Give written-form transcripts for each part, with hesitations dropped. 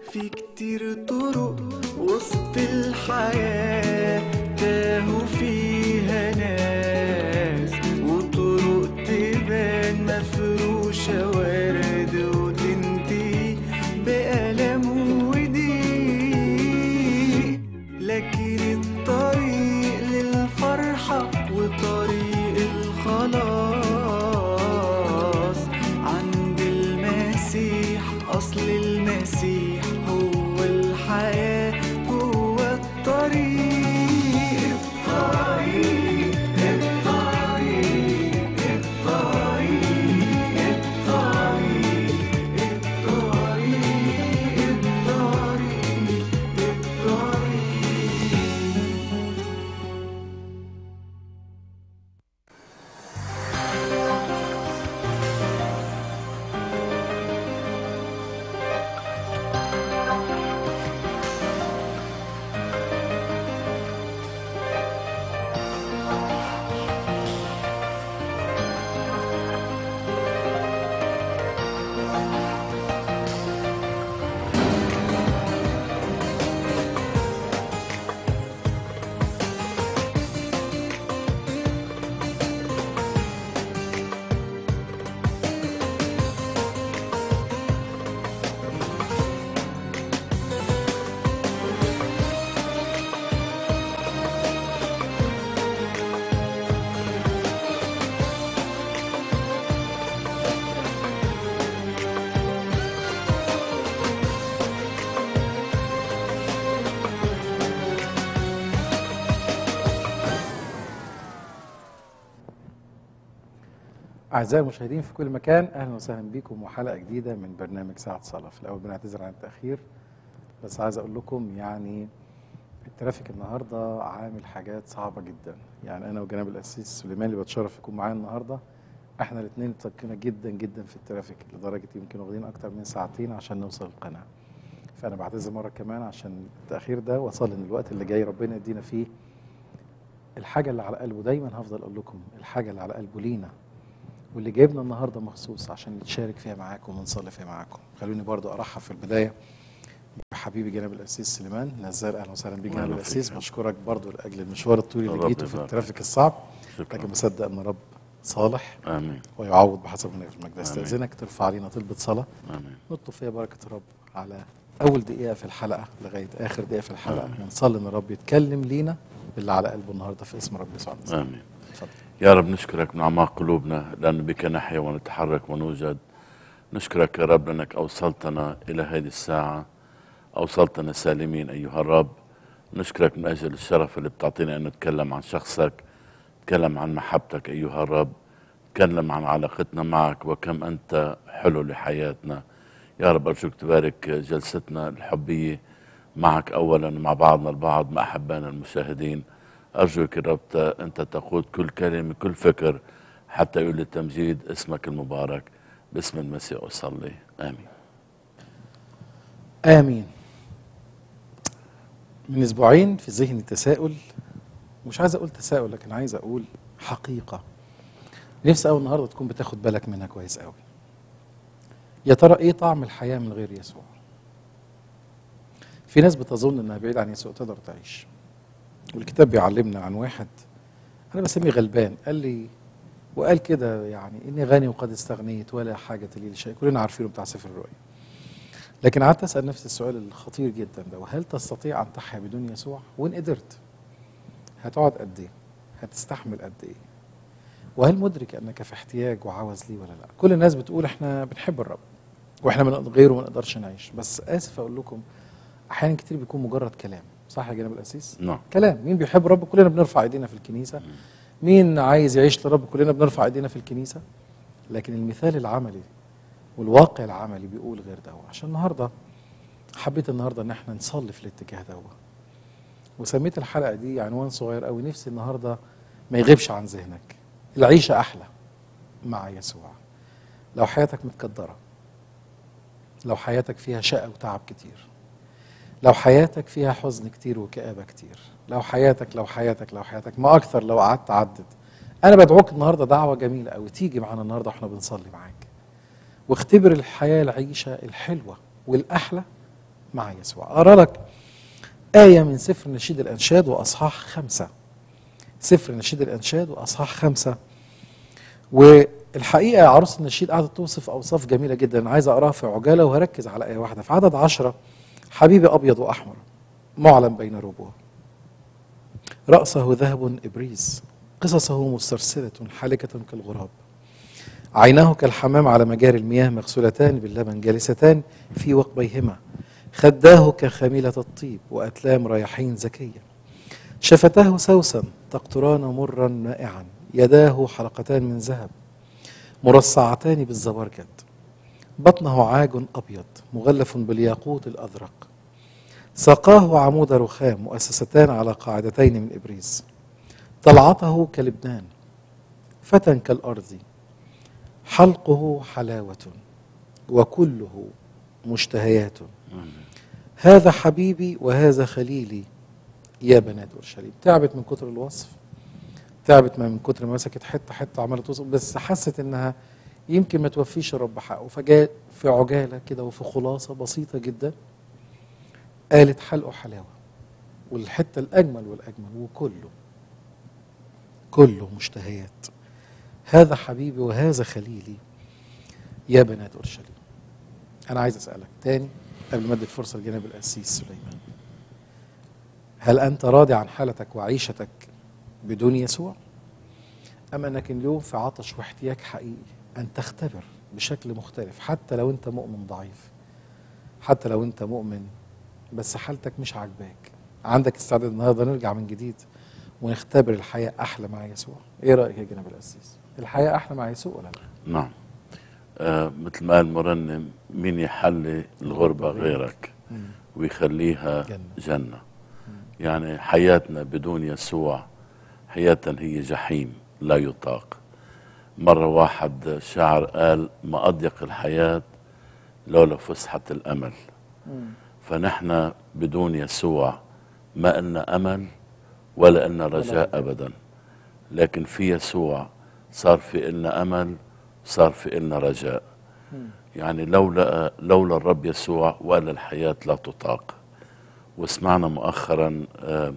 في كتير طرق وسط الحياة تاهوا فيها ناس، وطرق تبان مفروشة ورد وتنتهي بألم وضيق، لكن الطريق للفرحة وطريق الخلاص عند المسيح. أصل المسيح هو الحياة، هو الطريق الطريق الطريق الطريق الطريق أعزائي المشاهدين في كل مكان، أهلا وسهلا بكم وحلقة جديدة من برنامج ساعة صلاة. في الأول بنعتذر عن التأخير، بس عايز أقول لكم يعني الترافيك النهاردة عامل حاجات صعبة جدا. يعني أنا وجناب القسيس سليمان اللي بتشرف يكون معايا النهاردة، احنا الاثنين اتسكنا جدا جدا في الترافيك لدرجة يمكن واخدين أكتر من ساعتين عشان نوصل القناة. فأنا بعتذر مرة كمان عشان التأخير ده، وصل إن الوقت اللي جاي ربنا يدينا فيه الحاجة اللي على قلبه. دايما هفضل أقول لكم الحاجة اللي على قلبه لينا، واللي جايبنا النهارده مخصوص عشان نتشارك فيها معاكم ونصلي فيها معاكم. خلوني برضو ارحب في البدايه بحبيبي جناب القسيس سليمان نزال. اهلا وسهلا بيك جناب القسيس، بشكرك برضو لاجل المشوار الطويل اللي جيته في الترافيك الصعب، لكن مصدق ان رب صالح امين ويعوض بحسب ما في المجد. استاذنك ترفع علينا طلبه صلاه امين نطلب فيها بركه الرب على اول دقيقه في الحلقه لغايه اخر دقيقه في الحلقه، ونصلي ان الرب يتكلم لينا باللي على قلبه النهارده في اسم رب يسوع المسيح. امين. اتفضل. يا رب نشكرك من اعماق قلوبنا لان بك نحيا ونتحرك ونوجد. نشكرك يا رب لانك اوصلتنا الى هذه الساعه، اوصلتنا سالمين ايها الرب. نشكرك من اجل الشرف اللي بتعطينا ان نتكلم عن شخصك، نتكلم عن محبتك ايها الرب، نتكلم عن علاقتنا معك وكم انت حلو لحياتنا. يا رب ارجوك تبارك جلستنا الحبيه معك اولا، مع بعضنا البعض، مع احبائنا المشاهدين. أرجوك يا رب أنت تقود كل كلمة كل فكر حتى يقول للتمجيد اسمك المبارك. باسم المسيح أصلي آمين. آمين. من أسبوعين في ذهني تساؤل، مش عايز أقول تساؤل لكن عايز أقول حقيقة نفسي أول النهاردة تكون بتاخد بالك منها كويس قوي. يا ترى إيه طعم الحياة من غير يسوع؟ في ناس بتظن إنها بعيد عن يسوع تقدر تعيش، والكتاب بيعلمنا عن واحد أنا بسميه غلبان، قال لي وقال كده يعني إني غني وقد استغنيت ولا حاجة لي لشيء. كلنا عارفينه بتاع سفر الرؤيا. لكن قعدت أسأل نفسي السؤال الخطير جدا ده، وهل تستطيع أن تحيا بدون يسوع؟ وإن قدرت هتقعد قد إيه؟ هتستحمل قد إيه؟ وهل مدرك أنك في احتياج وعوز ليه ولا لا؟ كل الناس بتقول إحنا بنحب الرب وإحنا من غيره ما نقدرش نعيش، بس آسف أقول لكم أحيانا كتير بيكون مجرد كلام. صح يا جناب القسيس؟ نعم. كلام. مين بيحب الرب؟ كلنا بنرفع ايدينا في الكنيسة. مين عايز يعيش للرب؟ كلنا بنرفع ايدينا في الكنيسة. لكن المثال العملي والواقع العملي بيقول غير ده. عشان النهارده حبيت النهارده ان احنا نصلي في الاتجاه ده، وسميت الحلقة دي عنوان صغير قوي نفسي النهارده ما يغيبش عن ذهنك: العيشة احلى مع يسوع. لو حياتك متكدرة، لو حياتك فيها شقة وتعب كتير، لو حياتك فيها حزن كتير وكآبة كتير، لو حياتك ما أكثر لو قعدت عدد، أنا بدعوك النهاردة دعوة جميلة أوي تيجي معانا النهاردة وإحنا بنصلي معاك، واختبر الحياة العيشة الحلوة والأحلى مع يسوع. أقرأ لك آية من سفر نشيد الأنشاد وأصحاح 5. سفر نشيد الأنشاد وأصحاح 5. والحقيقة عروس النشيد قعدت توصف أوصاف جميلة جدا، أنا عايز أقراها في عجالة وهركز على آية واحدة في عدد 10. حبيبي أبيض وأحمر معلم بين ربوه، رأسه ذهب إبريز، قصصه مسترسلة حالكة كالغراب، عيناه كالحمام على مجاري المياه، مغسولتان باللبن جالستان في وقبيهما، خداه كخميلة الطيب وأتلام رياحين زكية، شفتاه سوسا تقطران مرا مائعا، يداه حلقتان من ذهب مرصعتان بالزبرجد، بطنه عاج أبيض مغلف بالياقوت الأزرق، ساقاه عمود رخام مؤسستان على قاعدتين من إبريز، طلعته كلبنان فتى كالأرض، حلقه حلاوة وكله مشتهيات، هذا حبيبي وهذا خليلي يا بنات أورشليم. تعبت من كتر الوصف، تعبت من كتر ما مسكت حتة حتة عمالة توصف، بس حست إنها يمكن ما توفيش الرب حقه، فجاء في عجالة كده وفي خلاصة بسيطة جدا قالت حلقه حلاوة، والحتة الأجمل والأجمل كله مشتهيات، هذا حبيبي وهذا خليلي يا بنات أورشليم. أنا عايز أسألك تاني قبل ما أدي الفرصة لجناب القسيس سليمان، هل أنت راضي عن حالتك وعيشتك بدون يسوع؟ أم أنك اليوم في عطش واحتياج حقيقي أن تختبر بشكل مختلف، حتى لو أنت مؤمن ضعيف، حتى لو أنت مؤمن بس حالتك مش عاجباك، عندك استعداد النهارده نرجع من جديد ونختبر الحياة أحلى مع يسوع؟ إيه رأيك يا جناب القسيس؟ الحياة أحلى مع يسوع ولا لا؟ نعم. مثل ما قال مرنم، مين يحلي الغربة غيرك ويخليها جنة. يعني حياتنا بدون يسوع حياة هي جحيم لا يطاق. مرة واحد شاعر قال: ما أضيق الحياة لولا فسحة الأمل. فنحن بدون يسوع ما إلنا أمل ولا إلنا رجاء أبدا، لكن في يسوع صار في إلنا أمل، صار في إلنا رجاء. يعني لولا الرب يسوع ولا الحياة لا تطاق. وسمعنا مؤخرا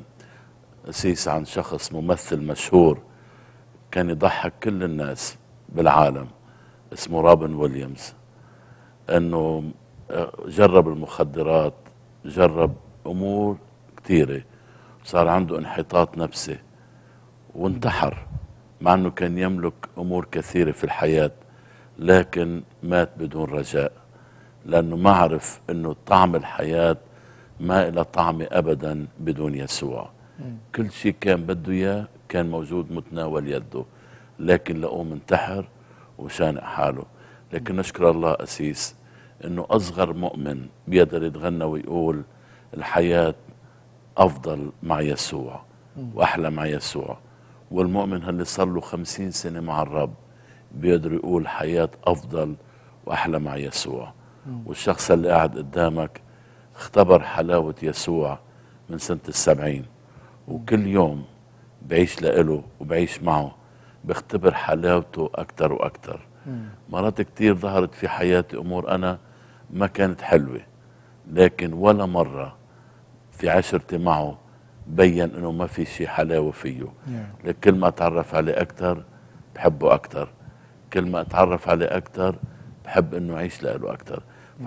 قسيس عن شخص ممثل مشهور كان يضحك كل الناس بالعالم، اسمه رابن ويليامز، انه جرب المخدرات، جرب امور كثيره، صار عنده انحطاط نفسي وانتحر، مع انه كان يملك امور كثيره في الحياه، لكن مات بدون رجاء، لانه ما عرف انه طعم الحياه ما إلى طعم ابدا بدون يسوع. كل شيء كان بده اياه كان موجود متناول يده، لكن لقوه منتحر وشانق حاله. لكن نشكر الله أسيس انه اصغر مؤمن بيقدر يتغنى ويقول الحياة افضل مع يسوع واحلى مع يسوع. والمؤمن اللي صار له 50 سنة مع الرب بيقدر يقول حياة افضل واحلى مع يسوع. والشخص اللي قاعد قدامك اختبر حلاوة يسوع من سنة 70، وكل يوم بعيش لإله وبعيش معه بختبر حلاوته أكتر وأكتر. مرات كتير ظهرت في حياتي أمور أنا ما كانت حلوة، لكن ولا مرة في عشرتي معه بين إنه ما في شيء حلاوة فيه. لكن كل ما أتعرف عليه أكتر بحبه أكتر، كل ما أتعرف عليه أكتر بحب إنه أعيش لإله أكتر.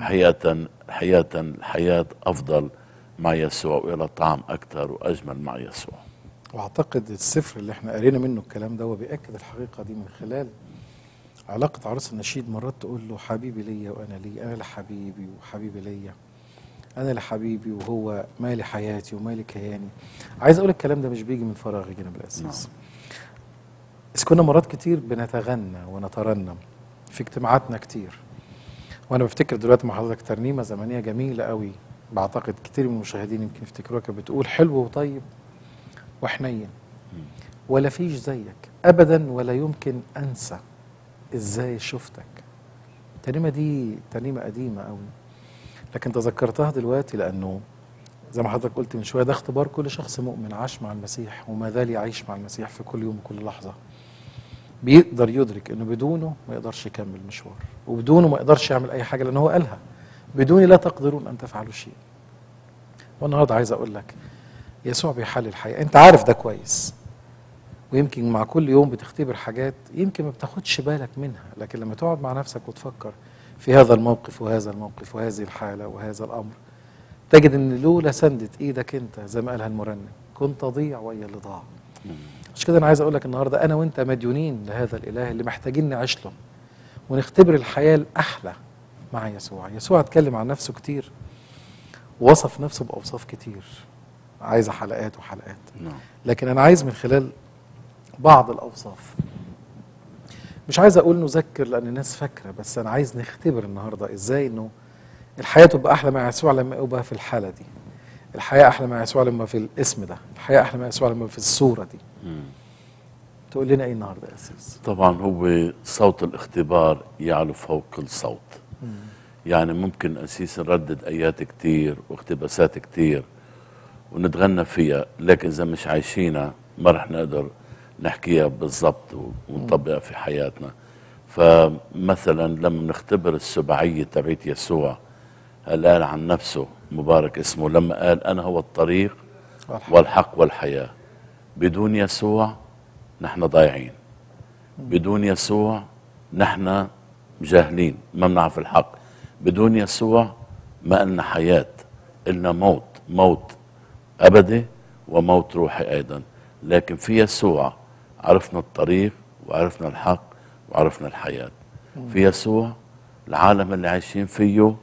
الحياة أفضل مع يسوع وإلى طعم أكتر وأجمل مع يسوع. واعتقد السفر اللي احنا قرينا منه الكلام ده وبيأكد الحقيقة دي من خلال علاقة عروس النشيد. مرات تقول له حبيبي ليا وأنا لي، أنا لحبيبي وحبيبي ليا، أنا لحبيبي وهو مالي حياتي ومالي كياني. عايز أقول الكلام ده مش بيجي من فراغ يا جناب القسيس. بس كنا مرات كتير بنتغنى ونترنم في اجتماعاتنا كتير، وأنا بفتكر دلوقتي مع حضرتك ترنيمة زمنية جميلة قوي، بعتقد كتير من المشاهدين يمكن يفتكروها، كانت بتقول حلو وطيب وحنين ولا فيش زيك أبدا ولا يمكن أنسى إزاي شفتك. الترنيمة دي ترنيمة قديمة قوي، لكن تذكرتها دلوقتي لأنه زي ما حضرتك قلت من شوية ده اختبار كل شخص مؤمن عاش مع المسيح وما زال يعيش مع المسيح في كل يوم وكل لحظة. بيقدر يدرك انه بدونه ما يقدرش يكمل مشوار، وبدونه ما يقدرش يعمل اي حاجة، لأنه هو قالها بدوني لا تقدرون ان تفعلوا شيء. والنهارده عايز اقول لك يسوع بيحل الحياه، انت عارف ده كويس، ويمكن مع كل يوم بتختبر حاجات يمكن ما بتاخدش بالك منها، لكن لما تقعد مع نفسك وتفكر في هذا الموقف وهذا الموقف وهذه الحاله وهذا الامر، تجد ان لولا سندة ايدك انت زي ما قالها المرنم كنت اضيع ويا اللي ضاع. مش كده؟ انا عايز اقول لك النهارده انا وانت مديونين لهذا الاله اللي محتاجين نعيش له ونختبر الحياه الاحلى مع يسوع. يسوع اتكلم عن نفسه كتير ووصف نفسه باوصاف كتير عايزه حلقات وحلقات، لكن انا عايز من خلال بعض الاوصاف، مش عايز اقول نذكر لان الناس فاكره، بس انا عايز نختبر النهارده ازاي انه الحياه تبقى احلى مع يسوع لما يبقى في الحاله دي، الحياه احلى مع يسوع لما في الاسم ده، الحياه احلى مع يسوع لما في الصوره دي. تقول لنا ايه النهارده يا اسيس؟ طبعا هو صوت الاختبار يعلو فوق كل صوت. يعني ممكن أسيس نردد آيات كتير واقتباسات كتير ونتغنى فيها، لكن إذا مش عايشينها ما رح نقدر نحكيها بالضبط ونطبقها في حياتنا. فمثلا لما نختبر السبعية تبعت يسوع، قال عن نفسه مبارك اسمه لما قال أنا هو الطريق والحق والحياة، بدون يسوع نحن ضايعين، بدون يسوع نحن جاهلين ما بنعرف الحق، بدون يسوع ما لنا حياة، إلنا موت، موت أبدي وموت روحي أيضا. لكن في يسوع عرفنا الطريق وعرفنا الحق وعرفنا الحياة. في يسوع العالم اللي عايشين فيه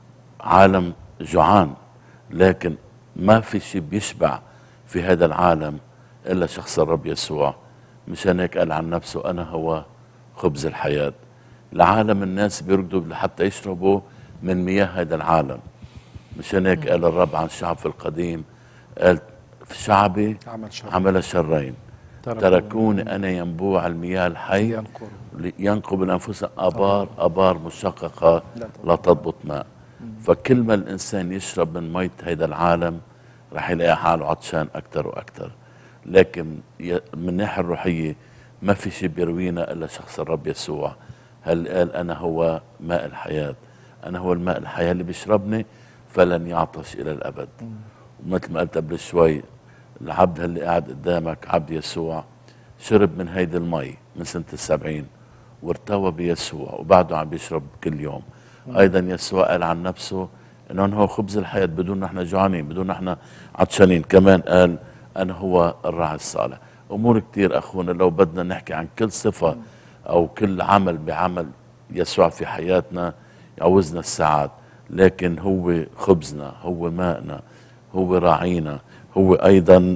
عالم جوعان، لكن ما في شيء بيشبع في هذا العالم إلا شخص الرب يسوع. مشان هيك قال عن نفسه أنا هو خبز الحياة. العالم الناس بيركضوا لحتى يشربوا من مياه هذا العالم. مشان هيك قال الرب عن الشعب في القديم، قال في شعبي عمل شرين تركوني أنا ينبوع المياه الحي ينقوا من أنفسهم أبار مشققة لا تضبط ماء. فكل ما الإنسان يشرب من مية هذا العالم رح يلاقي حاله عطشان أكتر وأكتر. لكن من الناحية الروحية ما في شيء بيروينا إلا شخص الرب يسوع. هل قال أنا هو ماء الحياة، أنا هو الماء الحياة اللي بيشربني فلن يعطش إلى الأبد. ومثل ما قلت قبل شوي، العبد اللي قاعد قدامك عبد يسوع شرب من هيدي المي من سنة 70 وارتوى بيسوع وبعده عم بيشرب كل يوم. أيضا يسوع قال عن نفسه إنه هو خبز الحياة، بدون نحن جوعانين، بدون نحن عطشانين. كمان قال أنا هو الراعي الصالح. أمور كتير أخونا لو بدنا نحكي عن كل صفة أو كل عمل بعمل يسوع في حياتنا يعوزنا الساعات، لكن هو خبزنا، هو ماءنا، هو راعينا، هو أيضا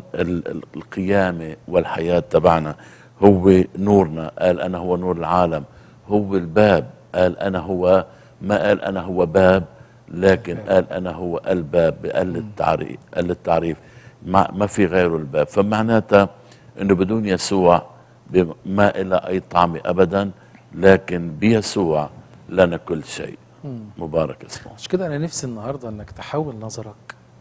القيامة والحياة تبعنا، هو نورنا. قال أنا هو نور العالم، هو الباب. قال أنا هو، ما قال أنا هو باب، لكن قال أنا هو الباب بقل التعريف ما في غيره الباب. فمعناتها أنه بدون يسوع ما إلى أي طعم أبدا، لكن بيسوع لنا كل شيء. مبارك اسمه. مش كده؟ أنا نفسي النهاردة أنك تحول نظرك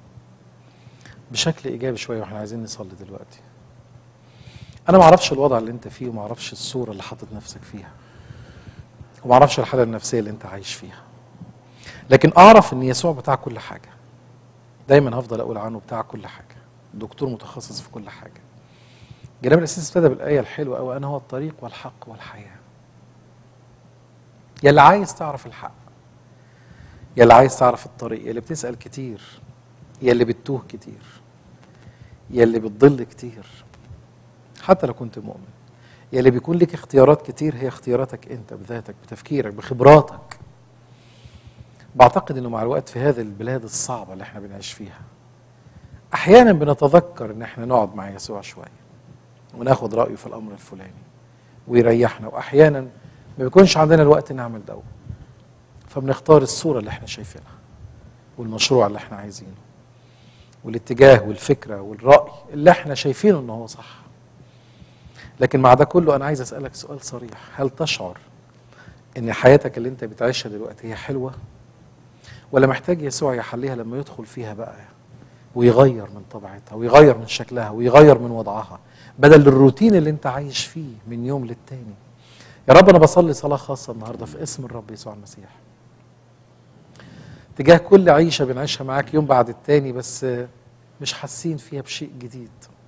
بشكل إيجابي شوية، وإحنا عايزين نصلي دلوقتي. أنا ما أعرفش الوضع اللي أنت فيه، وما أعرفش الصورة اللي حاطط نفسك فيها، وما أعرفش الحالة النفسية اللي أنت عايش فيها، لكن أعرف إن يسوع بتاع كل حاجة. دايما هفضل أقول عنه بتاع كل حاجة، دكتور متخصص في كل حاجة. جناب الأسيس ابتدى بالآية الحلوة أوي، أنا هو الطريق والحق والحياة. يا اللي عايز تعرف الحق، يا اللي عايز تعرف الطريق، يا اللي بتسأل كتير، يا اللي بتتوه كتير، يا اللي بتضل كتير حتى لو كنت مؤمن، يا اللي بيكون لك اختيارات كتير هي اختياراتك انت بذاتك بتفكيرك بخبراتك. بعتقد انه مع الوقت في هذه البلاد الصعبة اللي احنا بنعيش فيها احيانا بنتذكر ان احنا نقعد مع يسوع شوية وناخد رأيه في الامر الفلاني ويريحنا، واحيانا ما بيكونش عندنا الوقت نعمل ده، فبنختار الصورة اللي احنا شايفينها والمشروع اللي احنا عايزينه والاتجاه والفكرة والرأي اللي احنا شايفينه انه هو صح. لكن مع ده كله انا عايز اسألك سؤال صريح، هل تشعر ان حياتك اللي انت بتعيشها دلوقتي هي حلوة، ولا محتاج يسوع يحليها لما يدخل فيها بقى ويغير من طبيعتها ويغير من شكلها ويغير من وضعها بدل الروتين اللي انت عايش فيه من يوم للتاني؟ يا رب انا بصلي صلاة خاصة النهاردة في اسم الرب يسوع المسيح، تجاه كل عيشة بنعيشها معاك يوم بعد التاني، بس مش حاسين فيها بشيء جديد.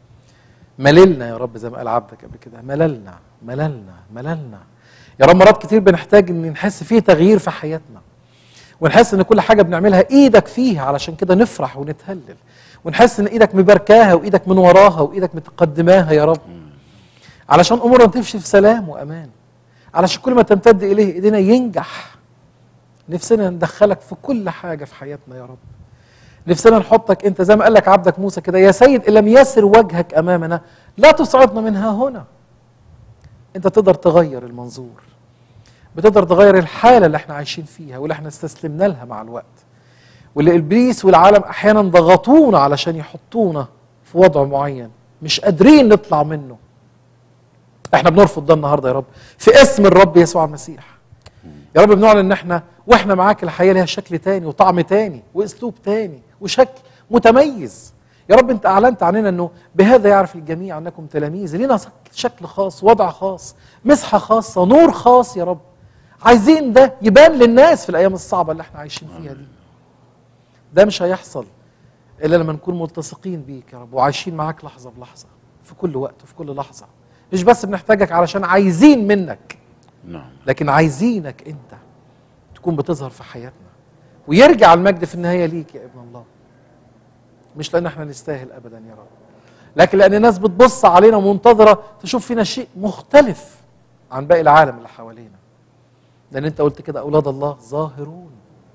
مللنا يا رب زي ما قال عبدك قبل كده، مللنا مللنا مللنا يا رب. مرات كتير بنحتاج ان نحس فيه تغيير في حياتنا، ونحس ان كل حاجة بنعملها ايدك فيها، علشان كده نفرح ونتهلل، ونحس ان ايدك مباركاها وايدك من وراها وايدك متقدماها يا رب، علشان امورنا تمشي في سلام وامان، علشان كل ما تمتد اليه ايدينا ينجح. نفسنا ندخلك في كل حاجة في حياتنا يا رب. نفسنا نحطك انت زي ما قال لك عبدك موسى كده، يا سيد ان لم يسر وجهك امامنا لا تصعدنا منها هنا. انت تقدر تغير المنظور، بتقدر تغير الحالة اللي احنا عايشين فيها واللي احنا استسلمنا لها مع الوقت، واللي ابليس والعالم احيانا ضغطونا علشان يحطونا في وضع معين مش قادرين نطلع منه. احنا بنرفض ده النهارده يا رب في اسم الرب يسوع المسيح. يا رب بنعلن ان احنا واحنا معاك الحياه لها شكل تاني وطعم تاني واسلوب تاني وشكل متميز. يا رب انت اعلنت عننا انه بهذا يعرف الجميع انكم تلاميذ، لينا شكل خاص، وضع خاص، مسحه خاصه، نور خاص يا رب. عايزين ده يبان للناس في الايام الصعبه اللي احنا عايشين فيها دي. ده مش هيحصل الا لما نكون ملتصقين بيك يا رب وعايشين معاك لحظه بلحظه في كل وقت وفي كل لحظه. مش بس بنحتاجك علشان عايزين منك، نعم، لكن عايزينك انت تكون بتظهر في حياتنا، ويرجع المجد في النهايه ليك يا ابن الله. مش لان احنا نستاهل ابدا يا رب، لكن لان الناس بتبص علينا ومنتظره تشوف فينا شيء مختلف عن باقي العالم اللي حوالينا. لان انت قلت كده اولاد الله ظاهرون.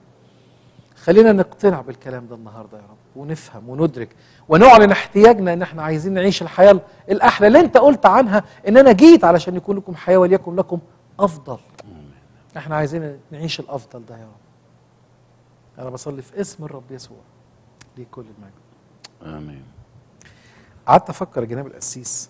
خلينا نقتنع بالكلام ده النهارده يا رب، ونفهم وندرك ونعلن احتياجنا ان احنا عايزين نعيش الحياه الاحلى اللي انت قلت عنها ان انا جيت علشان يكون لكم حياه وليكن لكم افضل. احنا عايزين نعيش الافضل ده يا رب. انا بصلي في اسم الرب يسوع ليه كل المجد. امين. قعدت افكر يا جناب القسيس،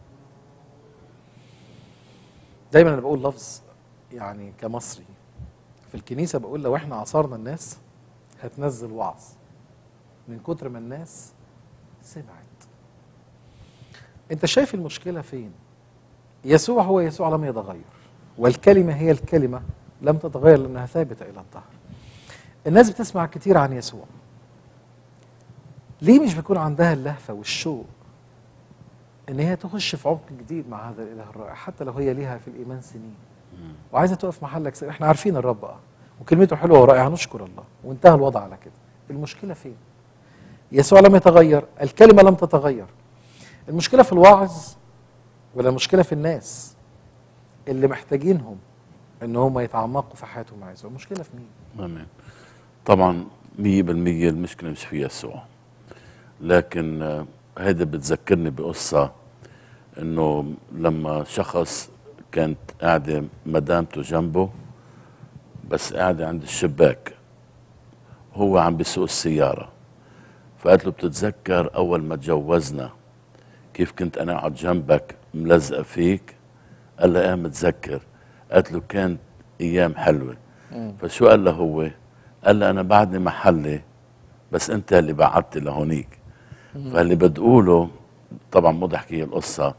دايما انا بقول لفظ يعني كمصري في الكنيسه، بقول لو احنا عصرنا الناس هتنزل وعظ من كتر ما الناس سمعت. انت شايف المشكله فين؟ يسوع هو يسوع لم يتغير، والكلمه هي الكلمه لم تتغير لانها ثابته الى الدهر. الناس بتسمع كتير عن يسوع، ليه مش بيكون عندها اللهفه والشوق ان هي تخش في عمق جديد مع هذا الاله الرائع، حتى لو هي ليها في الايمان سنين وعايزه تقف محلك سنين. احنا عارفين الرب وكلمته حلوه ورائعه، نشكر الله، وانتهى الوضع على كده. المشكله فين؟ يسوع لم يتغير، الكلمه لم تتغير. المشكله في الواعظ ولا المشكله في الناس اللي محتاجينهم ان هم يتعمقوا في حياتهم مع يسوع؟ المشكله في مين؟ امين. طبعا 100% المشكله مش في يسوع، لكن هيدا بتذكرني بقصه انه لما شخص كانت قاعده مدامته جنبه، بس قاعده عند الشباك، هو عم بيسوق السياره، فقالت له بتتذكر اول ما تجوزنا كيف كنت انا اقعد جنبك ملزقه فيك؟ قال لها ايه متذكر. قالت له كانت ايام حلوه. فشو قال له هو؟ قال له انا بعدني محلي بس انت اللي بعدت لهونيك. فاللي بتقوله طبعا مو ضحكي القصه،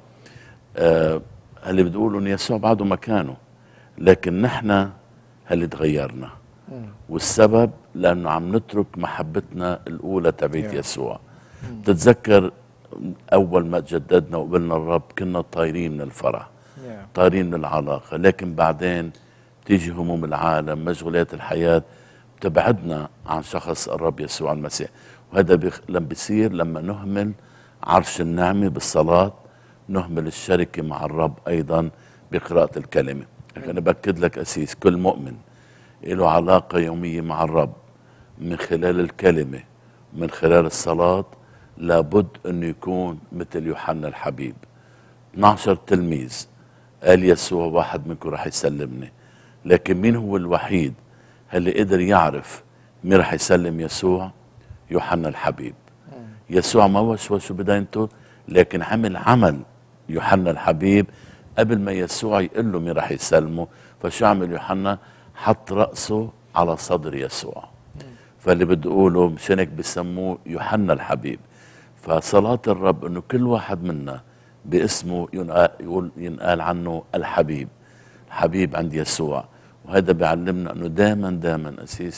اللي بتقوله ان يسوع بعده مكانه، لكن نحن اللي تغيرنا، والسبب لانه عم نترك محبتنا الاولى تبعت يسوع. بتتذكر اول ما تجددنا وقبلنا الرب كنا طايرين من الفرح، طايرين من العلاقه، لكن بعدين تيجي هموم العالم، مشغولات الحياه بتبعدنا عن شخص الرب يسوع المسيح. وهذا لما بيصير لما نهمل عرش النعمه بالصلاه، نهمل الشركه مع الرب ايضا بقراءه الكلمه. انا باكد لك اسيس، كل مؤمن له علاقه يوميه مع الرب من خلال الكلمه، من خلال الصلاه، لابد انه يكون مثل يوحنا الحبيب. 12 تلميذ قال يسوع واحد منكم راح يسلمني، لكن مين هو الوحيد اللي قدر يعرف مين راح يسلم يسوع؟ يوحنا الحبيب. يسوع ما وشوش بدايته، لكن عمل يوحنا الحبيب قبل ما يسوع يقول له مين راح يسلمه. فشو عمل يوحنا؟ حط رأسه على صدر يسوع. فاللي بدي اقوله مشان هيك بسموه يوحنا الحبيب. فصلاة الرب انه كل واحد منا باسمه ينقال عنه الحبيب، الحبيب عند يسوع. وهذا بيعلمنا انه دائما اسيس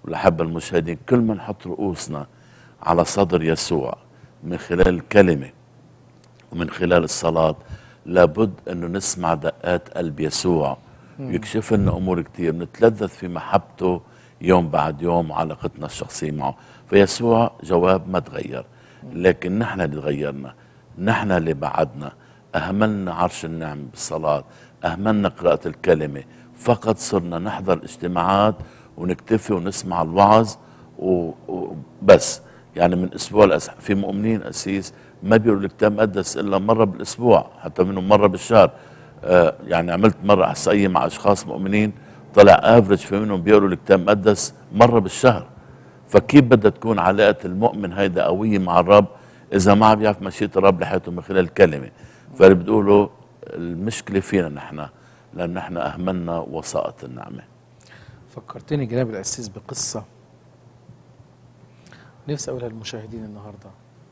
والأحبة المشاهدين، كل ما نحط رؤوسنا على صدر يسوع من خلال الكلمة ومن خلال الصلاة، لابد أنه نسمع دقات قلب يسوع ويكشف لنا أمور كتير، نتلذذ في محبته يوم بعد يوم وعلاقتنا الشخصية معه. فيسوع جواب ما تغير، لكن نحن اللي تغيرنا، نحن اللي بعدنا، أهملنا عرش النعم بالصلاة، أهملنا قراءة الكلمة، فقط صرنا نحضر الاجتماعات ونكتفي ونسمع الوعظ وبس. يعني من أسبوع لأسبوع في مؤمنين أسيس ما بيقروا الكتاب المقدس إلا مرة بالأسبوع، حتى منهم مرة بالشهر. يعني عملت مرة إحصائية مع أشخاص مؤمنين طلع افرج في منهم بيقروا الكتاب المقدس مرة بالشهر. فكيف بدها تكون علاقة المؤمن هيدا قوية مع الرب إذا ما عم يعرف مشيئة الرب لحياته من خلال الكلمة؟ فاللي بتقولوا المشكلة فينا نحن، لأن نحن أهملنا وسائط النعمة. فكرتني جناب القسيس بقصة نفسي أقولها للمشاهدين النهاردة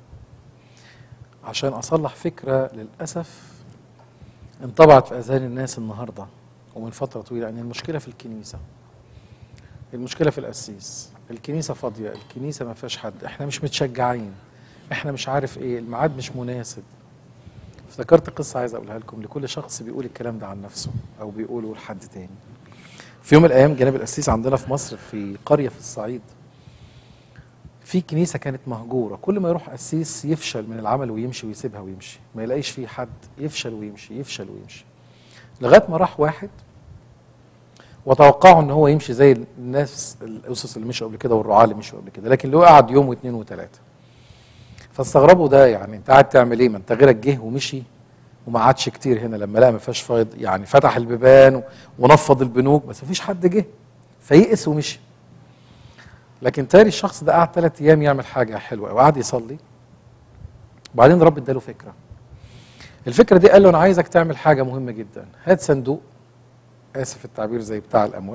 عشان أصلح فكرة للأسف انطبعت في أذهان الناس النهاردة ومن فترة طويلة، أن المشكلة في الكنيسة، المشكلة في القسيس، الكنيسة فاضية، الكنيسة ما فيهاش حد، احنا مش متشجعين، احنا مش عارف ايه، الميعاد مش مناسب. افتكرت قصة عايز أقولها لكم لكل شخص بيقول الكلام ده عن نفسه أو بيقوله لحد تاني. في يوم من الأيام جناب القسيس عندنا في مصر في قرية في الصعيد في كنيسة كانت مهجورة، كل ما يروح قسيس يفشل من العمل ويمشي ويسيبها ويمشي، ما يلاقيش فيه حد، يفشل ويمشي يفشل ويمشي، لغاية ما راح واحد وتوقعوا ان هو يمشي زي الناس الأسس اللي مشوا قبل كده والرعاة اللي مشوا قبل كده، لكن لو قعد يوم واثنين وثلاثة فاستغربوا، ده يعني انت قاعد تعمل ايه؟ ما انت غيرك جه ومشي وما عادش كتير هنا، لما لقى ما فيهاش فايض يعني فتح البيبان ونفض البنوك بس ما فيش حد جه فيئس ومشي. لكن تاني الشخص ده قعد 3 ايام يعمل حاجه حلوه وقعد يصلي، وبعدين الرب اداله فكره. الفكره دي قال له انا عايزك تعمل حاجه مهمه جدا، هات صندوق، اسف التعبير زي بتاع الاموات،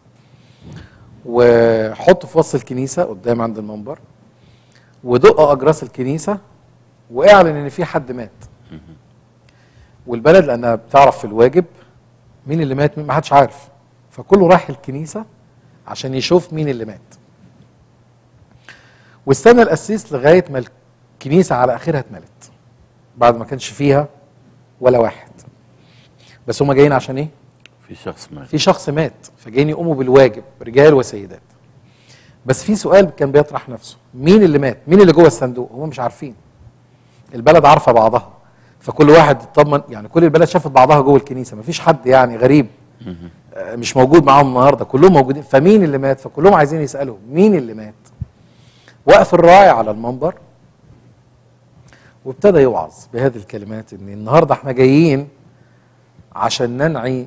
وحطه في وسط الكنيسه قدام عند المنبر، ودق اجراس الكنيسه واعلن ان في حد مات. والبلد لانها بتعرف في الواجب مين اللي مات، مين ما حدش عارف، فكله راح الكنيسه عشان يشوف مين اللي مات. واستنى القسيس لغايه ما الكنيسه على اخرها اتملت بعد ما كانش فيها ولا واحد، بس هما جايين عشان ايه؟ في شخص مات فجايين يقوموا بالواجب، رجال وسيدات. بس في سؤال كان بيطرح نفسه، مين اللي مات؟ مين اللي جوه الصندوق؟ هم مش عارفين. البلد عارفه بعضها، فكل واحد اطمن، يعني كل البلد شافت بعضها جوه الكنيسه، مفيش حد يعني غريب مش موجود معاهم النهارده، كلهم موجودين. فمين اللي مات؟ فكلهم عايزين يسالوا مين اللي مات. وقف الراعي على المنبر وابتدى يوعظ بهذه الكلمات، ان النهارده احنا جايين عشان ننعي،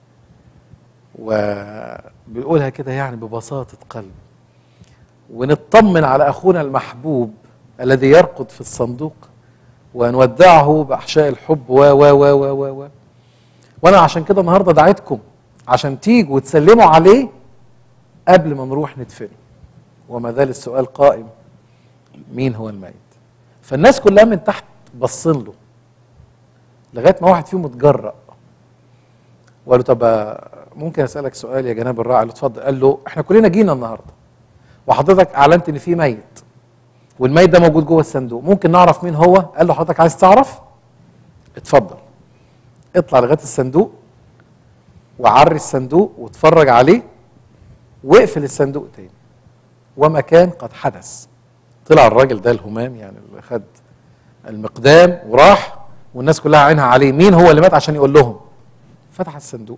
وبيقولها كده يعني ببساطه قلب، ونطمن على اخونا المحبوب الذي يرقد في الصندوق، ونودعه باحشاء الحب و و و و و وانا عشان كده النهارده دعيتكم عشان تيجوا وتسلموا عليه قبل ما نروح ندفنه. وما زال السؤال قائم، مين هو الميت؟ فالناس كلها من تحت بصين له لغايه ما واحد فيهم اتجرأ وقال له طب ممكن اسالك سؤال يا جناب الراعي؟ قال له اتفضل. قال له احنا كلنا جينا النهارده وحضرتك اعلنت ان في ميت، والميت ده موجود جوه الصندوق، ممكن نعرف مين هو؟ قال له حضرتك عايز تعرف؟ اتفضل اطلع لغايه الصندوق وعري الصندوق واتفرج عليه واقفل الصندوق تاني. وما كان قد حدث. طلع الراجل ده الهمام يعني اللي خد المقدام وراح، والناس كلها عينها عليه، مين هو اللي مات عشان يقول لهم؟ فتح الصندوق.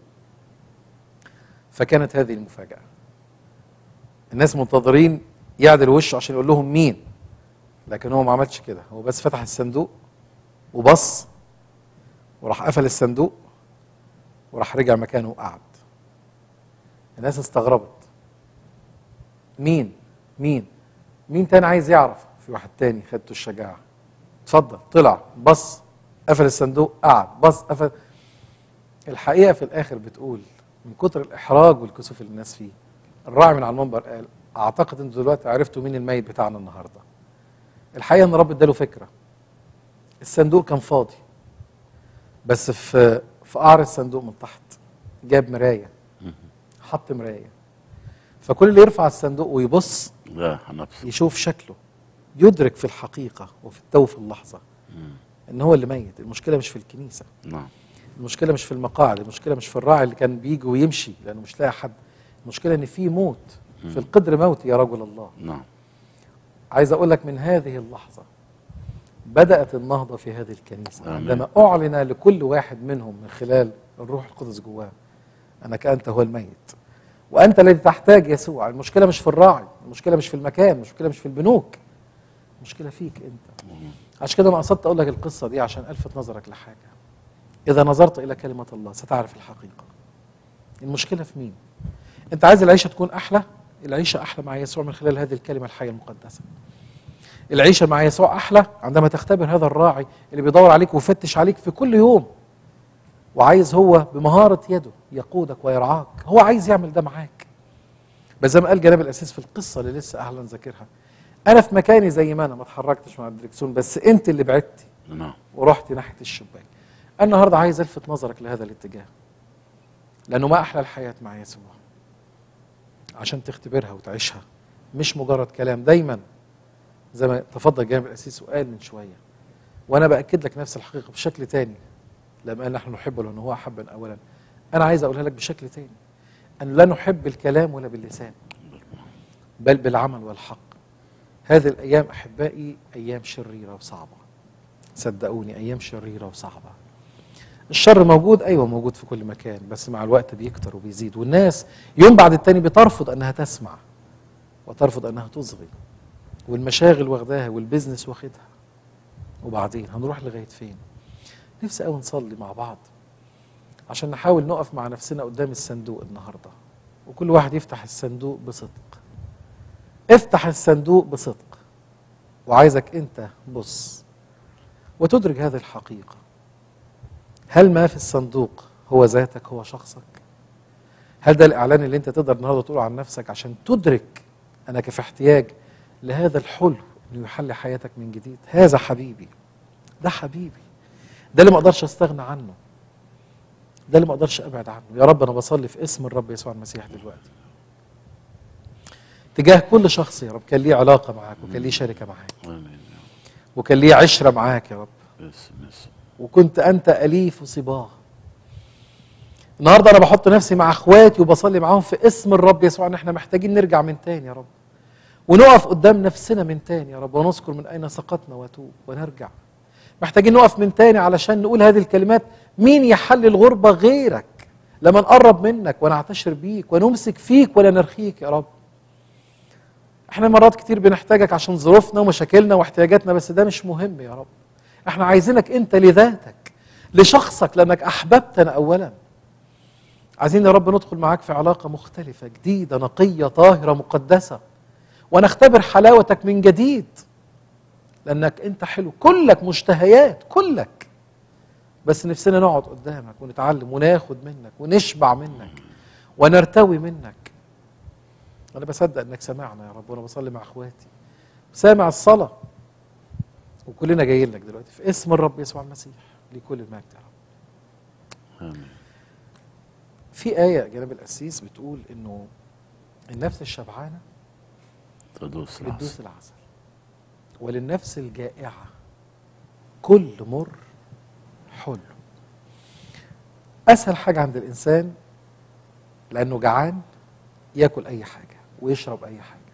فكانت هذه المفاجأة. الناس منتظرين يعدل وشه عشان يقول لهم مين، لكن هو ما عملش كده، هو بس فتح الصندوق وبص وراح قفل الصندوق وراح رجع مكانه وقعد. الناس استغربت، مين تاني عايز يعرف؟ في واحد تاني خدته الشجاعة، اتفضل. طلع بص قفل الصندوق قعد بص قفل. الحقيقة في الآخر بتقول من كتر الإحراج والكسوف اللي الناس فيه، الراعي من على المنبر قال أعتقد أنتوا دلوقتي عرفتوا مين الميت بتاعنا النهاردة. الحقيقة أن رب اداله فكرة. الصندوق كان فاضي، بس في قعر الصندوق من تحت جاب مراية، حط مراية، فكل اللي يرفع الصندوق ويبص لا هنبسط. يشوف شكله، يدرك في الحقيقة وفي التو في اللحظة ان هو اللي ميت. المشكلة مش في الكنيسة، نعم. المشكلة مش في المقاعد، المشكلة مش في الراعي اللي كان بيجي ويمشي لانه مش لاقي حد. المشكلة ان في موت، في القدر موت يا رجل الله. نعم. عايز اقول لك من هذه اللحظة بدأت النهضة في هذه الكنيسة. آمين. عندما أعلن لكل واحد منهم من خلال الروح القدس جواه أنك أنت هو الميت وأنت الذي تحتاج يسوع. المشكلة مش في الراعي، المشكلة مش في المكان، المشكلة مش في البنوك، المشكلة فيك أنت. عشان كده أنا قصدت أقول لك القصة دي عشان ألفت نظرك لحاجة. إذا نظرت إلى كلمة الله ستعرف الحقيقة. المشكلة في مين؟ أنت عايز العيشة تكون أحلى؟ العيشة أحلى مع يسوع من خلال هذه الكلمة الحية المقدسة. العيشة مع يسوع أحلى عندما تختبر هذا الراعي اللي بيدور عليك ويفتش عليك في كل يوم، وعايز هو بمهارة يده يقودك ويرعاك. هو عايز يعمل ده معاك. بس زي ما قال جناب الأسيس في القصة اللي لسه أهلا ذاكرها، أنا في مكاني زي ما أنا ما اتحركتش مع الدركسون، بس أنت اللي بعدتي نعم. ورحتي ناحية الشباك. أنا النهاردة عايز ألفت نظرك لهذا الاتجاه، لأنه ما أحلى الحياة مع يسوع عشان تختبرها وتعيشها، مش مجرد كلام. دايما زي ما تفضل جانب الأسيس وقال من شوية، وأنا بأكد لك نفس الحقيقة بشكل تاني لما قال نحن نحبه لأنه هو أحبنا أولا. أنا عايز أقولها لك بشكل تاني، أن لا نحب الكلام ولا باللسان بل بالعمل والحق. هذه الأيام أحبائي أيام شريرة وصعبة، صدقوني أيام شريرة وصعبة. الشر موجود، أيوة موجود في كل مكان، بس مع الوقت بيكتر وبيزيد، والناس يوم بعد التاني بترفض أنها تسمع وترفض أنها تصغي، والمشاغل واخداها والبزنس واخدها. وبعدين هنروح لغاية فين؟ نفسي قوي نصلي مع بعض عشان نحاول نقف مع نفسنا قدام الصندوق النهاردة، وكل واحد يفتح الصندوق بصدق. افتح الصندوق بصدق، وعايزك انت بص وتدرك هذه الحقيقة. هل ما في الصندوق هو ذاتك، هو شخصك؟ هل ده الإعلان اللي انت تقدر النهاردة تقوله عن نفسك عشان تدرك أنك في احتياج لهذا الحلو انه يحل حياتك من جديد؟ هذا حبيبي، ده حبيبي، ده اللي ما اقدرش استغنى عنه، ده اللي ما اقدرش ابعد عنه. يا رب انا بصلي في اسم الرب يسوع المسيح دلوقتي تجاه كل شخص يا رب كان ليه علاقه معاك وكان ليه شركه معاك وكان ليه عشره معاك يا رب، وكنت انت اليف صباه. النهارده انا بحط نفسي مع اخواتي وبصلي معاهم في اسم الرب يسوع ان احنا محتاجين نرجع من تاني يا رب، ونقف قدام نفسنا من تاني يا رب، ونذكر من أين سقطنا وتوب ونرجع. محتاجين نقف من تاني علشان نقول هذه الكلمات: مين يحل الغربة غيرك؟ لما نقرب منك ونعتشر بيك ونمسك فيك ولا نرخيك يا رب. احنا مرات كتير بنحتاجك عشان ظروفنا ومشاكلنا واحتياجاتنا، بس ده مش مهم يا رب. احنا عايزينك انت لذاتك، لشخصك، لانك احببتنا اولا. عايزين يا رب ندخل معاك في علاقة مختلفة جديدة نقية طاهرة مقدسة، ونختبر حلاوتك من جديد، لأنك أنت حلو، كلك مشتهيات، كلك. بس نفسنا نقعد قدامك ونتعلم وناخد منك ونشبع منك ونرتوي منك. أنا بصدق أنك سمعنا يا رب، وأنا بصلي مع أخواتي سامع الصلاة، وكلنا جايين لك دلوقتي في اسم الرب يسوع المسيح. لكل المجد يا رب. آمين. في آية جناب القسيس بتقول إنه النفس الشبعانة تدوس بتدوس العسل، وللنفس الجائعة كل مر حلو. أسهل حاجة عند الإنسان لأنه جعان يأكل أي حاجة ويشرب أي حاجة،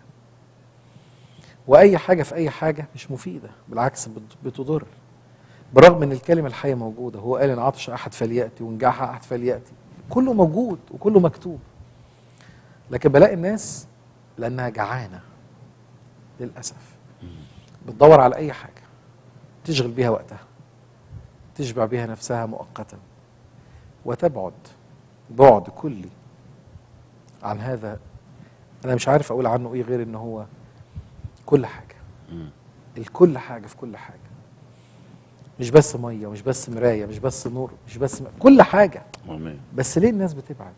وأي حاجة في أي حاجة مش مفيدة، بالعكس بتضر، برغم أن الكلمة الحية موجودة. هو قال: إن عطش أحد فليأتي وإن جاع أحد فليأتي. كله موجود وكله مكتوب، لكن بلاقي الناس لأنها جعانة للأسف بتدور على أي حاجة تشغل بيها وقتها، تشبع بيها نفسها مؤقتا، وتبعد بعد كلي عن هذا. أنا مش عارف أقول عنه إيه غير إنه هو كل حاجة، الكل حاجة في كل حاجة، مش بس مية، مش بس مراية، مش بس نور، مش بس كل حاجة. بس ليه الناس بتبعد؟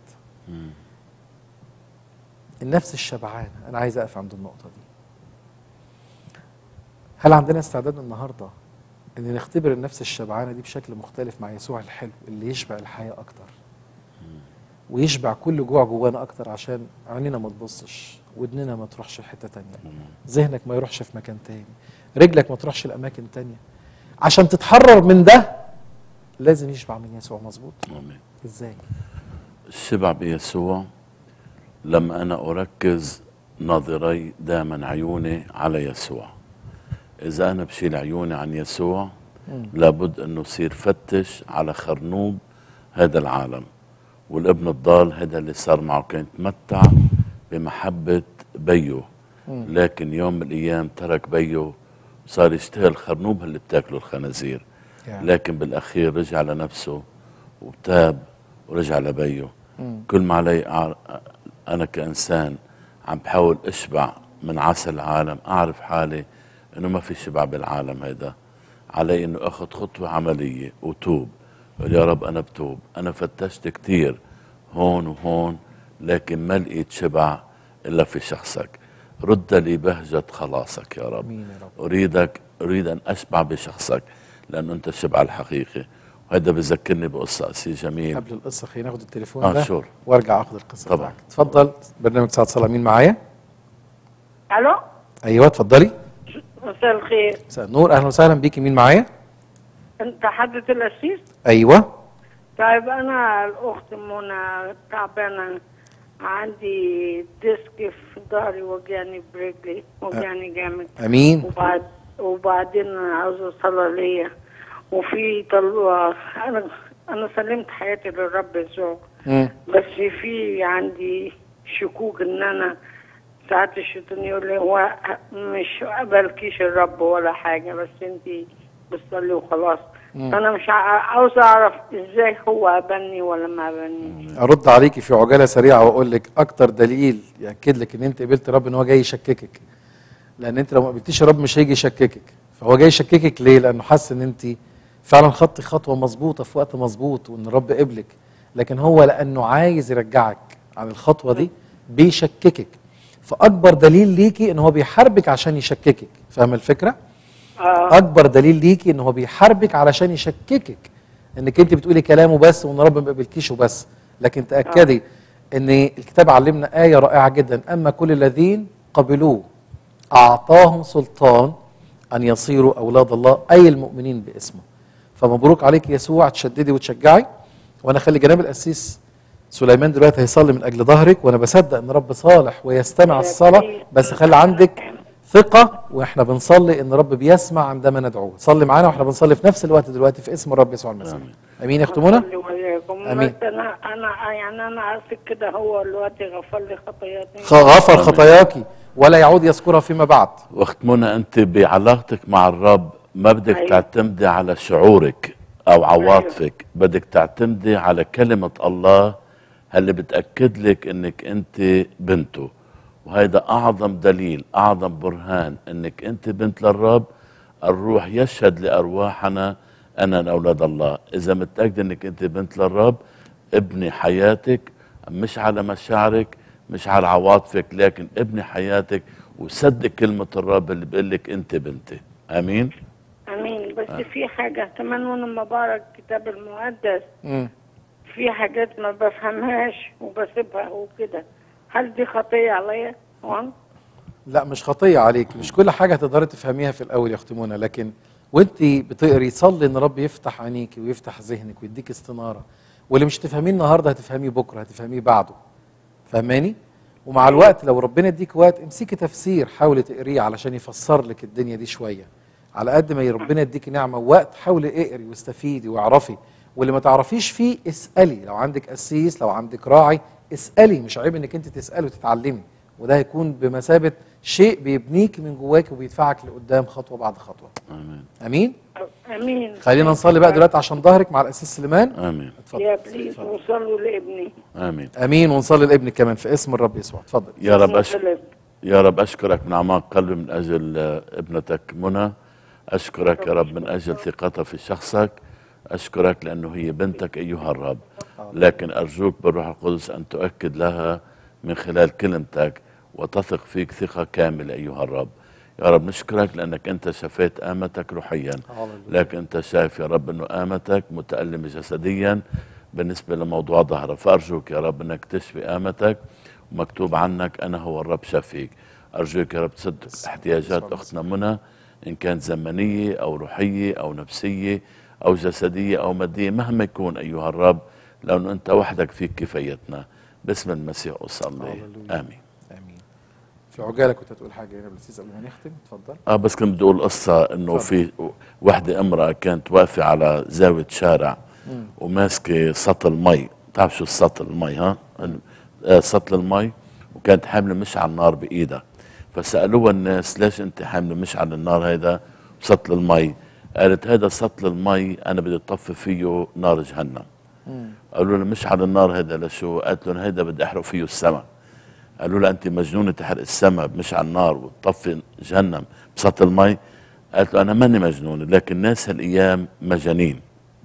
النفس الشبعانة. أنا عايز أقف عند النقطة دي. هل عندنا استعداد النهاردة أن نختبر النفس الشبعانة دي بشكل مختلف مع يسوع الحلو اللي يشبع الحياة أكتر، ويشبع كل جوع جوانا اكتر، عشان عينينا ما تبصش، ودننا ما تروحش لحته تانية، ذهنك ما يروحش في مكان تاني، رجلك ما تروحش لاماكن تانية. عشان تتحرر من ده لازم يشبع من يسوع. مظبوط؟ آمين. ازاي؟ الشبع بيسوع لما أنا أركز ناظري دائما عيوني على يسوع. إذا أنا بشيل عيوني عن يسوع لابد أنه يصير فتش على خرنوب هذا العالم. والابن الضال هذا اللي صار معه كان يتمتع بمحبة بيه، لكن يوم من الأيام ترك بيه، صار يشتهي الخرنوب اللي بتاكله الخنازير. لكن بالأخير رجع لنفسه وتاب ورجع لبيه. كل ما علي أنا كإنسان عم بحاول أشبع من عسل العالم، أعرف حالي إنه ما في شبع بالعالم هذا. علي إنه أخذ خطوة عملية وتوب. قل يا رب أنا بتوب، أنا فتشت كتير هون وهون لكن ما لقيت شبع إلا في شخصك. رد لي بهجة خلاصك يا رب. أريد أن أشبع بشخصك لأنه أنت الشبع الحقيقي. وهذا بذكرني بقصة قصير جميل. قبل القصة خلينا ناخد التليفون ده شور. وارجع اخد القصة طبعا. بتاعك. اتفضل، برنامج ساعة صلاة، مين معايا؟ الو، ايوه اتفضلي. مساء الخير. مساء النور، اهلا وسهلا بيكي، مين معايا؟ انت حضرة القسيس؟ ايوه. طيب انا الاخت منى تعبانه، عندي ديسك في ظهري، وجعني برجلي، وجعني جامد. امين. وبعدين عاوزه صلاه ليا، وفي طلوع. انا سلمت حياتي للرب يسوع، بس في عندي شكوك ان انا ساعات الشيطان يقول لي هو مش قبلكيش الرب ولا حاجه، بس انت بتصلي وخلاص. انا مش عاوز اعرف ازاي هو قبلني ولا ما قبلنيش. ارد عليكي في عجاله سريعه واقول لك اكتر دليل ياكد لك ان انت قبلت الرب ان هو جاي يشككك. لان انت لو ما قبلتيش الرب مش هيجي يشككك، فهو جاي يشككك ليه؟ لانه حس ان انت فعلا خدتي خطوه مظبوطه في وقت مظبوط وان الرب قبلك، لكن هو لانه عايز يرجعك عن الخطوه دي بيشككك. فاكبر دليل ليكي ان هو بيحاربك عشان يشككك. فاهمه الفكره؟ اكبر دليل ليكي ان هو بيحاربك علشان يشككك انك انت بتقولي كلامه بس وان رب ما بيقبلكيش وبس. لكن تاكدي ان الكتاب علمنا ايه رائعه جدا: اما كل الذين قبلوه اعطاهم سلطان ان يصيروا اولاد الله، اي المؤمنين باسمه. فمبروك عليك يسوع، تشددي وتشجعي. وانا خلي جناب القسيس سليمان دلوقتي هيصلي من اجل ظهرك، وانا بصدق ان رب صالح ويستمع الصلاه، بس خلي عندك ثقة واحنا بنصلي ان رب بيسمع عندما ندعوه. صلي معانا واحنا بنصلي في نفس الوقت دلوقتي في اسم الرب يسوع المسيح. امين يا اخت منى. امين. انا اسف كده، هو دلوقتي غفر لي خطاياتي، غفر خطاياكي ولا يعود يذكرها فيما بعد. واخت منى، انت بعلاقتك مع الرب ما بدك تعتمدي على شعورك او عواطفك، بدك تعتمدي على كلمة الله اللي بتأكد لك انك انت بنته. وهذا أعظم دليل، أعظم برهان أنك أنت بنت للرب. الروح يشهد لأرواحنا أننا أولاد الله. إذا متأكد أنك أنت بنت للرب، ابني حياتك مش على مشاعرك، مش على عواطفك، لكن ابني حياتك وصدق كلمة الرب اللي بيقول لك أنت بنتي. آمين. آمين. بس في حاجة كمان، وأنا لما بقرا الكتاب المقدس في حاجات ما بفهمهاش وبسيبها وكده، هل دي خطية عليا؟ لا مش خطية عليك، مش كل حاجة تقدري تفهميها في الأول يا أخت منى، لكن وأنت بتقري صلي إن رب يفتح عينيكي ويفتح ذهنك ويديك استنارة، واللي مش تفهميه النهارده هتفهميه بكرة، هتفهميه بعده. فهماني؟ ومع الوقت لو ربنا يديك وقت امسكي تفسير، حاولي تقريه علشان يفسر لك الدنيا دي شوية. على قد ما ربنا يديكي نعمة ووقت حاولي اقري واستفيدي واعرفي، واللي ما تعرفيش فيه اسألي. لو عندك قسيس، لو عندك راعي، اسألي. مش عيب انك انت تسألي وتتعلمي، وده هيكون بمثابة شيء بيبنيك من جواك وبيدفعك لقدام خطوة بعد خطوة. آمين. امين. امين. خلينا نصلي بقى دلوقتي عشان ظهرك مع القسيس سليمان. آمين. اتفضل. يا بليز وصلوا لابني. آمين. امين، ونصلي لابنك كمان في اسم الرب يسوع. اتفضل. يا رب أشكرك من أعماق قلبي من أجل ابنتك منى. أشكرك يا رب من أجل ثقتها في شخصك. أشكرك لأنه هي بنتك أيها الرب، لكن أرجوك بالروح القدس أن تؤكد لها من خلال كلمتك وتثق فيك ثقة كاملة أيها الرب. يا رب نشكرك لأنك أنت شفيت آمتك روحيا، لكن أنت شايف يا رب أنه آمتك متألمة جسديا، بالنسبة لموضوع ظهرها. فأرجوك يا رب أنك تشفي آمتك، ومكتوب عنك أنا هو الرب شفيك. أرجوك يا رب تسد احتياجات أختنا منى، إن كانت زمنية أو روحية أو نفسية أو جسدية أو مادية، مهما يكون أيها الرب، لأنه أنت وحدك فيك كفايتنا. باسم المسيح أصلي، آمين. امين. في عجاله كنت هتقول حاجه هنا بس قبل ما نختم، اتفضل. بس كنت بدي اقول قصه، انه في وحده امراه كانت واقفه على زاويه شارع وماسكه سطل مي. بتعرف شو السطل المي؟ ها؟ سطل المي، وكانت حامله مشعل النار بايدها. فسالوها الناس ليش انت حامله مشعل النار هيدا بسطل المي؟ قالت هذا سطل المي انا بدي اطفي فيه نار جهنم. قالوا لها مشعل النار هيدا لشو؟ قالت لهم هيدا بدي احرق فيه السما. قالوا لها انت مجنونه تحرق السما بمشعل النار وتطفي جهنم بسطل المي؟ قالت له انا ماني مجنونه، لكن الناس هالايام مجانين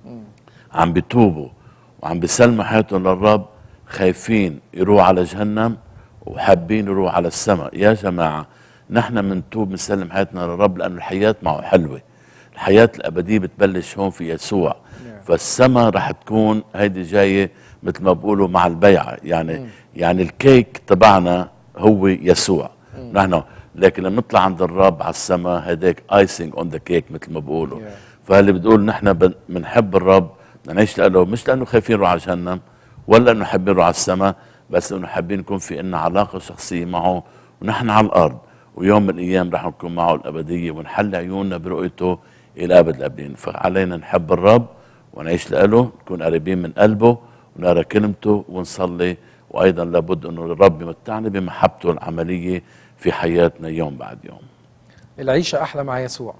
عم بيتوبوا وعم بيسلموا حياتهم للرب، خايفين يروحوا على جهنم وحابين يروحوا على السما. يا جماعه نحن منتوب نسلم حياتنا للرب، لأن الحياه معه حلوه. الحياه الابديه بتبلش هون في يسوع، فالسما رح تكون هيدي جايه مثل ما بقولوا مع البيعه. يعني الكيك تبعنا هو يسوع نحن، لكن لما نطلع عند الرب على السما هداك ايسنج اون ذا كيك مثل ما بقولوا. فاللي بتقول نحن بنحب الرب، بدنا نعيش له، مش لانه خايفين نروح على جهنم ولا انه حابين نروح على السما، بس انه حابين يكون في لنا علاقه شخصيه معه ونحن على الارض، ويوم من الايام رح نكون معه الابديه ونحل عيوننا برؤيته الى ابد الابدين. فعلينا نحب الرب ونعيش له، نكون قريبين من قلبه ونقرا كلمته ونصلي، وايضا لابد انه الرب يمتعنا بمحبته العمليه في حياتنا يوم بعد يوم. العيشه احلى مع يسوع.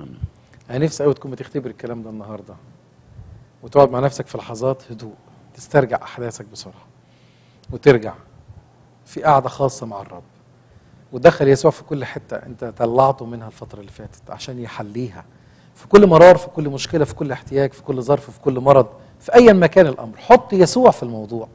انا نفسي قوي تكون بتختبر الكلام ده النهارده، وتقعد مع نفسك في لحظات هدوء، تسترجع احداثك بسرعه وترجع في قعده خاصه مع الرب، وتدخل يسوع في كل حته انت طلعته منها الفتره اللي فاتت عشان يحليها، في كل مرار، في كل مشكله، في كل احتياج، في كل ظرف، في كل مرض، في ايا ما كان الامر. حط يسوع في الموضوع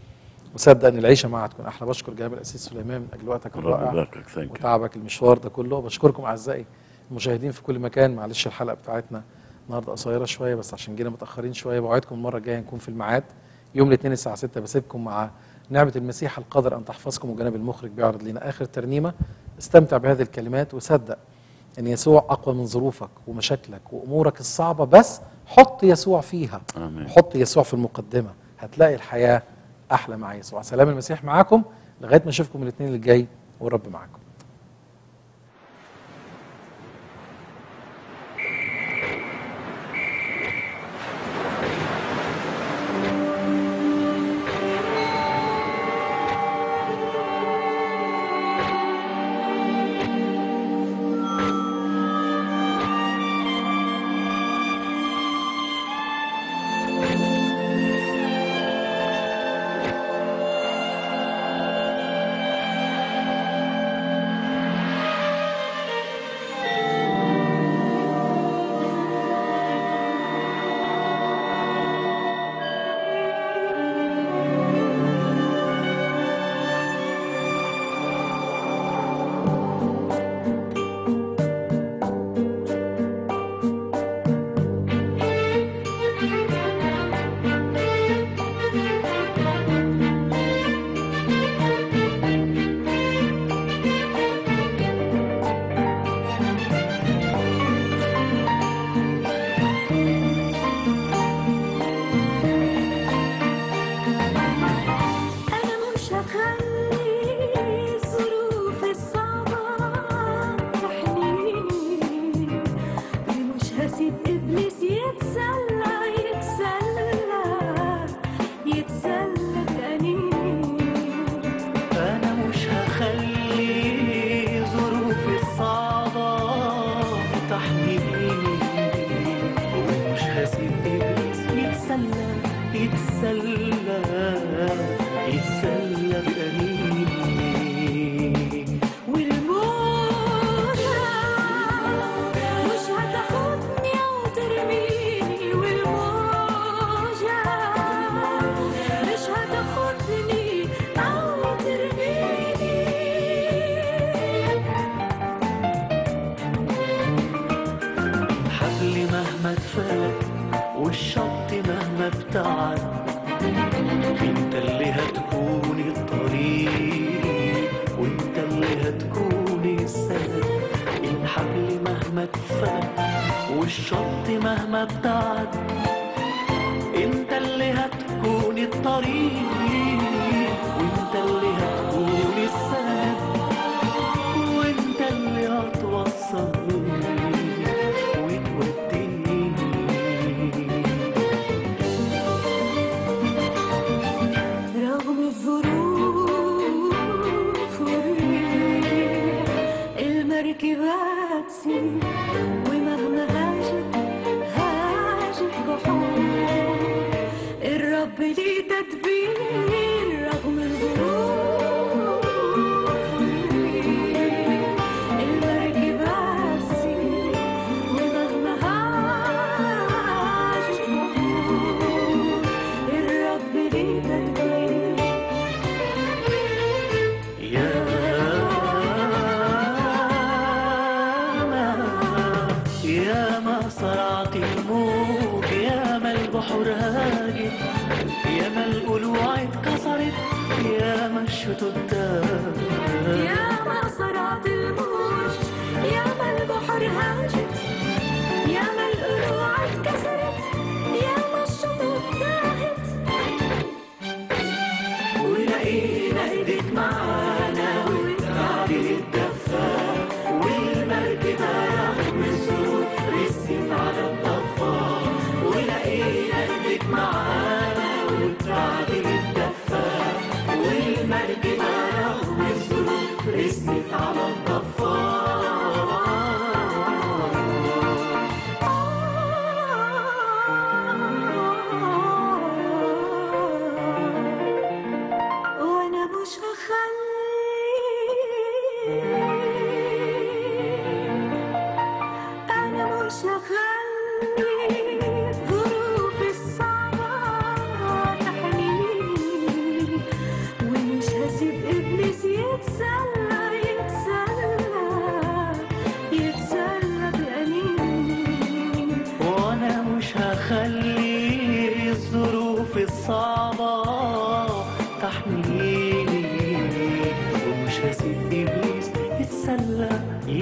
وصدق ان العيشه معها تكون احلى. بشكر جناب الاسيس سليمان من اجل وقتك الرائع وتعبك المشوار ده كله. بشكركم اعزائي المشاهدين في كل مكان. معلش الحلقه بتاعتنا النهارده قصيره شويه بس عشان جينا متاخرين شويه. بوعدكم المره الجايه نكون في الميعاد يوم الاثنين الساعه 6. بسيبكم مع نعمه المسيح القادر ان تحفظكم، وجناب المخرج بيعرض لنا اخر ترنيمه. استمتع بهذه الكلمات وصدق ان يسوع اقوى من ظروفك ومشاكلك وامورك الصعبه، بس حط يسوع فيها. آمين. حط يسوع في المقدمه، هتلاقي الحياه احلى مع يسوع. سلام المسيح معاكم لغايه ما اشوفكم الاثنين الجاي، والرب معاكم. مهما تفات والشط مهما ابتعد انت اللي هتكون الطريق، وانت اللي هتكون السند. الحبل مهما اتفرد والشط مهما ابتعد انت اللي هتكون الطريق، وانت اللي هتكون السند، وانت اللي هتوصلني وتوديني. رغم الظروف والريح المركبات تسير، ومهما هاجت بحور الرب ليه تدبير. رغم الظروف والريح المركبات تسير، ومهما هاجت بحور الرب ليه تدبير. يا ما صرعت الموج، يا ما البحر هاجت، يا ما القلوع اتكسرت، يا ما الشتوت دارت. يا ما صرعت الموج، يا ما البحر هاجت، يا ما القلوع اتكسرت، يا ما الشطوط تاهت. ولقينا ايديك معانا والتعديل الدفا، والمركبة رغم الظروف رست على الضفة. ولقينا ايديك معانا والتعديل الدفا، والمركبة رغم الظروف رست على الضفة. وانا مش هخلي ظروف الصعبة تحميني، ومش هسيب ابليس يتسلى بأنيني. وانا مش هخلي الظروف الصعبة تحميني، ومش هسيب ابليس يتسلى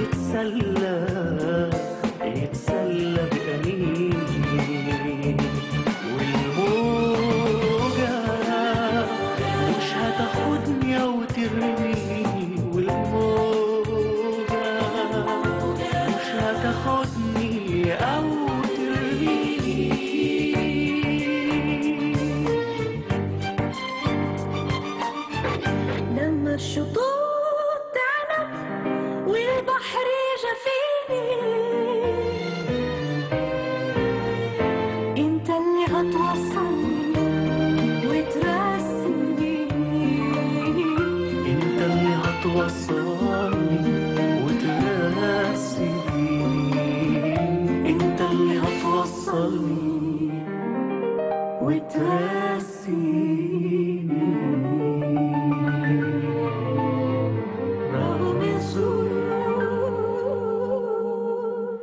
بأنيني. والموجة مش هتاخدني او ترميني، والموجة مش هتاخدني او ترميني. لما الشطوط تعنت والبحر جفيني، انت اللي هتوصلني وترسيني. انت اللي هتوصلني وترسيني، انت اللي هتوصلني وترسيني. رغم الظروف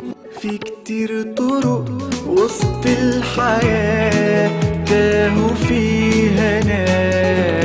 في كتير طرق وسط الحياة تاهوا فيها ناس